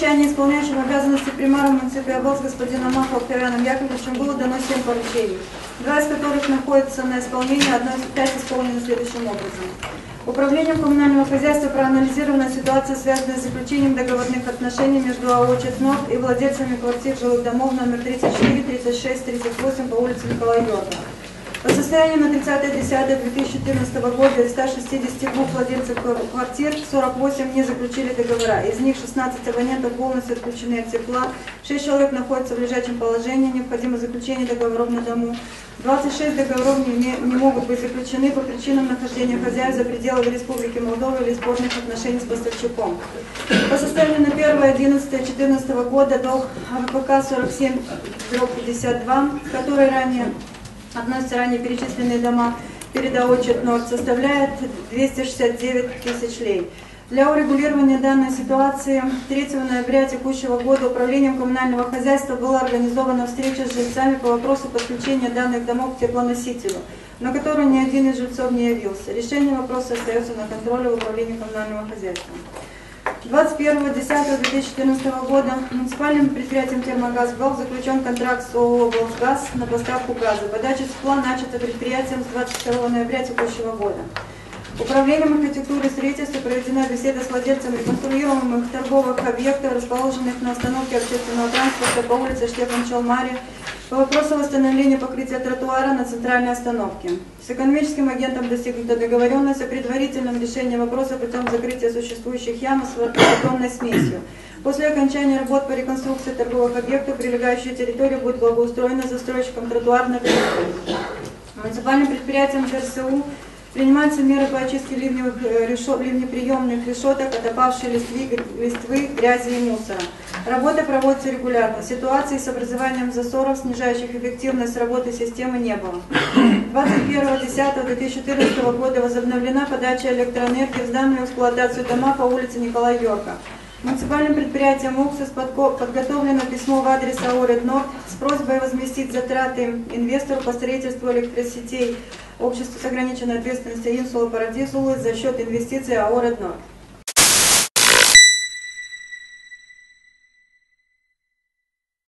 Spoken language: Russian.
совещании исполняющим обязанности примара муниципа области господином Маховым Киряном Яковлевичем было дано 7 поручений, 2 из которых находятся на исполнении, 5 исполнено следующим образом. Управлением коммунального хозяйства проанализирована ситуация, связанная с заключением договорных отношений между АО «Четнорд» и владельцами квартир жилых домов номер 34, 36, 38 по улице Николая Йорга. По состоянию на 30.10.2014 года из 162 владельцев квартир 48 не заключили договора. Из них 16 абонентов полностью отключены от тепла, 6 человек находятся в лежачем положении, необходимо заключение договоров на дому. 26 договоров не могут быть заключены по причинам нахождения хозяев за пределами Республики Молдова или спорных отношений с поставщиком. По состоянию на 1.11.2014 года долг АВПК 47/52, который относятся ранее перечисленные дома перед АО «Четнорд», составляет 269 тысяч лей. Для урегулирования данной ситуации 3 ноября текущего года Управлением коммунального хозяйства была организована встреча с жильцами по вопросу подключения данных домов к теплоносителю, на которую ни один из жильцов не явился. Решение вопроса остается на контроле в Управлении коммунального хозяйства. 21.10.2014 года муниципальным предприятием «Термогаз» был заключен контракт с ООО «Волжгаз» на поставку газа. Подача тепла начата предприятием с 22 ноября текущего года. Управлением архитектуры и строительства проведена беседа с владельцами реконструируемых торговых объектов, расположенных на остановке общественного транспорта по улице Штефан-Чалмари, по вопросу восстановления покрытия тротуара на центральной остановке. С экономическим агентом достигнута договоренность о предварительном решении вопроса путем закрытия существующих ям с бетонной смесью. После окончания работ по реконструкции торговых объектов прилегающая территория будет благоустроена застройщиком тротуарной плитки. Муниципальным предприятием ЖРСУ принимаются меры по очистке ливнеприемных решеток от опавшей листвы, грязи и мусора. Работа проводится регулярно. Ситуации с образованием засоров, снижающих эффективность работы системы, не было. 21.10.2014 года возобновлена подача электроэнергии в сданную эксплуатацию дома по улице Николая Йорга. Муниципальным предприятием «Уксус» подготовлено письмо в адрес АО «Реднорд» с просьбой возместить затраты инвестору по строительству электросетей общества с ограниченной ответственностью «Инсула Парадизулы» за счет инвестиций АО «Реднорд».